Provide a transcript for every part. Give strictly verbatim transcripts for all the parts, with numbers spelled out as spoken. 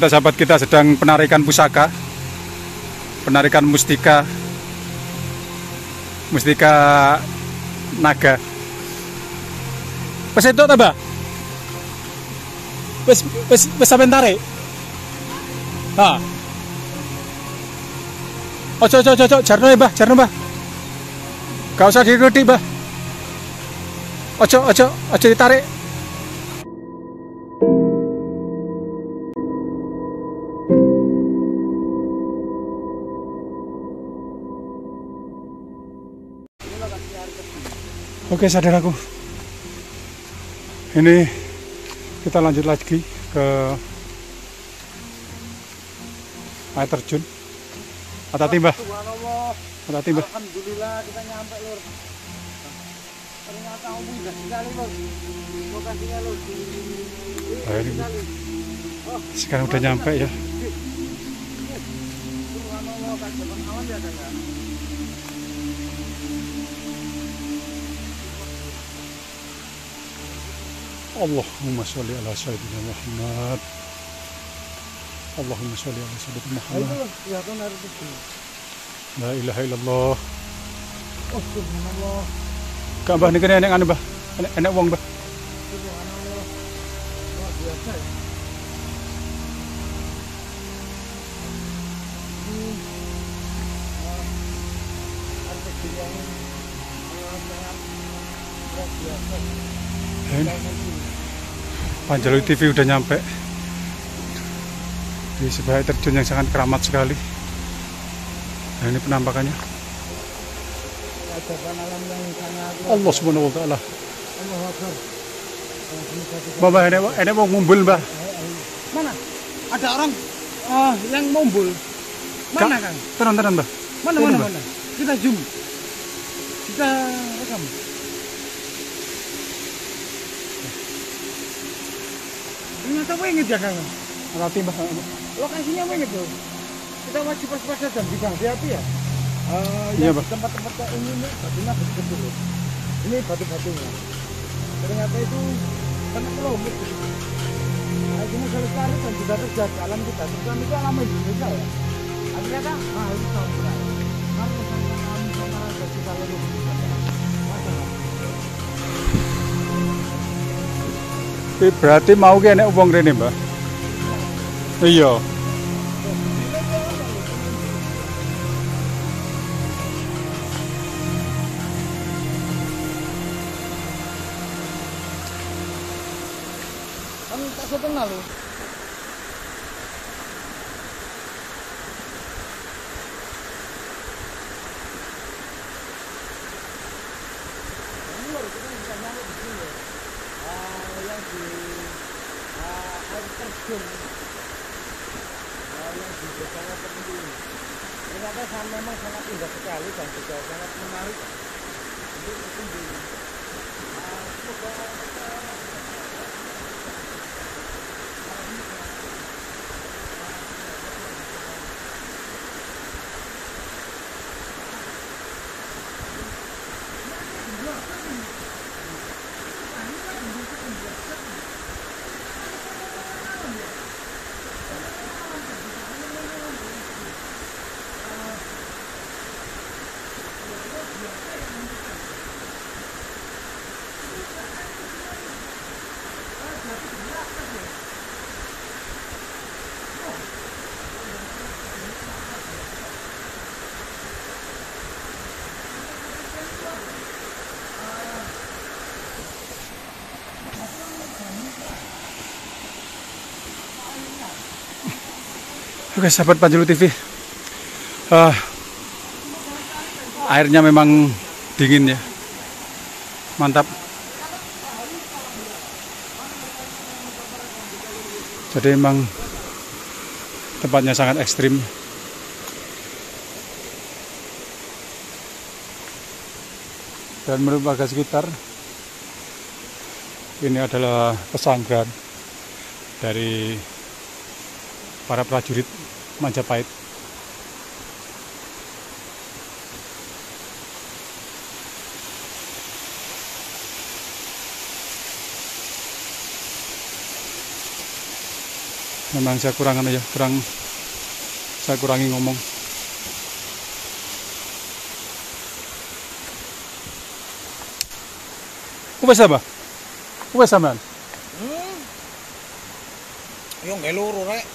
kita sahabat kita sedang penarikan pusaka, penarikan mustika, mustika naga. Pas itu tambah, pas pas pas sampai tarik. Ah, ojo ojo ojo, jarno ya bah, jarno bah. Gak usah diikuti bah. Ojo ojo ojo ditarik. Oke saudaraku, ini kita lanjut lagi ke air terjun. Hati-hati mbah, hati-hati mbah. Alhamdulillah kita nyampe lur. Ternyata mudah sekali lur. Lokasinya lur. Nah, ini sekarang udah nyampe ya. Allahumma sholli ala sayyidina Muhammad. Allahumma sholli ala sayyidina Muhammad. La ilaha illallah. Oh subhanallah. Kak mbah niki enek anu mbah. Enek enek wong mbah. Subhanallah. Luar biasa ya. Ini artis yang sangat luar biasa. Ini Panjalu T V udah nyampe di sebuah air terjun yang sangat keramat sekali. Nah, ini penampakannya. Allah subhanahu wa ta'ala. Mbak, ini ini mau ngumpul mbah. Mana? Ada orang uh, yang ngumpul. Mana Kang? Tenang tenang mbah. Mana Ini, mana Mbah. mana? Kita zoom. Kita rekam. Ternyata wengit ya Kang. Hati mbah. Lokasinya wengit tuh. Kita wajib waspada dan juga hati-hati ya. Uh, Iya, yang Bang. di tempat-tempat kayak ini nih batunya betul-betul loh. Ini batu-batunya. Ternyata itu kena kelomit gitu. Nah, ini selestari dan juga terjadi alam kita. Terus itu alam Indonesia ya. Akhirnya kan, nah itu tahun berapa? Karena sama alam sama ada kita lalu masalah. Berarti mau ki enek wong rene mbah. Iya. Kan tak setengah loh. Ini loh, kita bisa nyampe di sini loh. Ah, yang di ah, air terjun. Ah, yang di desanya tertentu ini. Ternyata sangat memang sangat indah sekali dan juga sangat menarik untuk dikunjungi. Ah, semoga Oke sahabat Panjalu T V, uh, airnya memang dingin ya, mantap. Jadi memang tempatnya sangat ekstrim. Dan menurut warga sekitar, ini adalah pesanggrahan dari para prajurit Majapahit. Memang saya kurang ya, kurang saya kurangi ngomong. Wes apa? Wes sampean? Hmm. Yo ngeluru rek.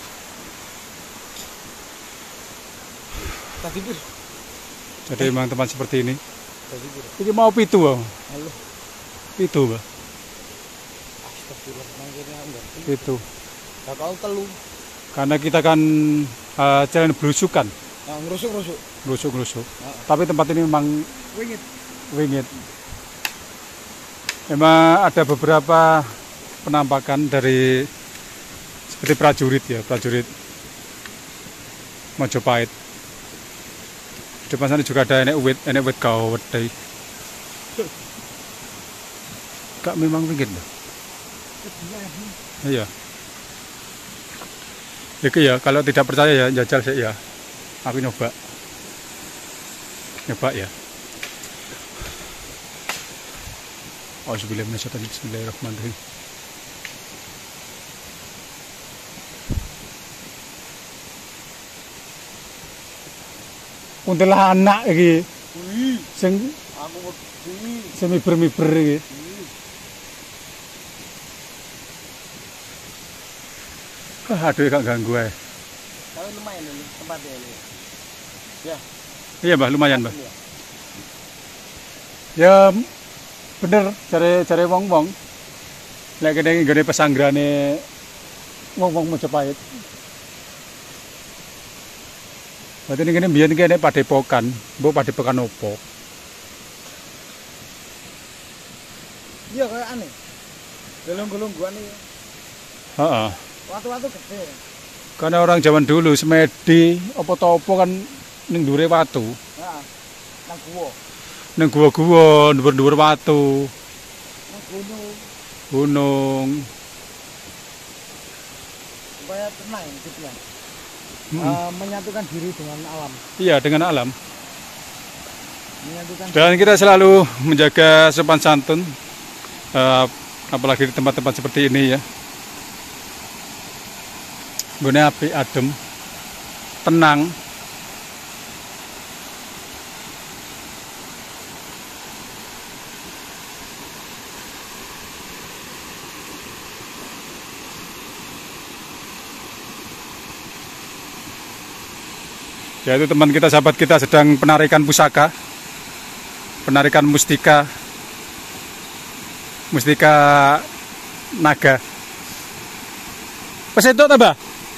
Tadi bir. Jadi memang tempat seperti ini. Tadi bir. Ini mau pitu, Bang. Halo. Pitu, Bang. Astagfirullah, nangkirnya enggak. Pitu. Lah kau telu. Karena kita kan uh, jalan berusukan. Nah, ngerusuk-ngerusuk. Ngerusuk-ngerusuk. Heeh. Tapi tempat ini memang Wingit. wingit. Memang ada beberapa penampakan dari seperti prajurit ya, prajurit Majapahit. Di depan sana juga ada enek wit, enek wit kau wedai. Kak memang wingit loh. Iya. Itu ya, kalau tidak percaya ya jajal sih ya. Aku nyoba. Nyoba ya. Auzubillahi bismillahirrahmanirrahim. Untelah anak iki. Wih, Sing aku wedi. sing miber-miber iki. Ah, aduh gak ganggu ae. Tapi lumayan ini tempatnya ini. Ya. Iya, Mbah, lumayan, Mbah. Iya. Ya bener cari cari wong-wong. Lek kene nggone pesanggrane wong-wong Majapahit. Berarti ini kene biyen kene padepokan, mbok padepokan opo? Iya kayak aneh. Gelung-gelung gua nih. Heeh. Watu-watu gede. Karena orang zaman dulu semedi apa topo kan ning ndure watu. Heeh. Nang gua. Ning gua-gua dhuwur-dhuwur watu, Nang gunung. gunung. Supaya tenang hidupnya. Hmm. Eh, menyatukan diri dengan alam. Iya, dengan alam. Menyatukan Dan kita selalu menjaga sopan santun, eh, apalagi di tempat-tempat seperti ini ya. Bune api adem, tenang. Yaitu teman kita, sahabat kita sedang penarikan pusaka, penarikan mustika, mustika naga. Wes itu tambah.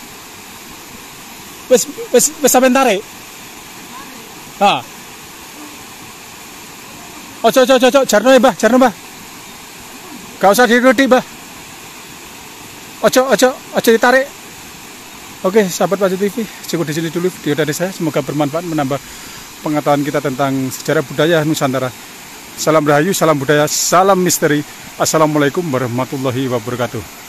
Wes wes wes sampean tarik. Ha. Ojo ojo ojo jarno ya, Mbah, jarno, Mbah. Gak usah diikuti, Mbah. Ojo ojo ojo ditarik. Oke, sahabat Wajib T V, cukup di sini dulu video dari saya. Semoga bermanfaat, menambah pengetahuan kita tentang sejarah budaya Nusantara. Salam Rahayu, salam budaya, salam misteri. Assalamualaikum warahmatullahi wabarakatuh.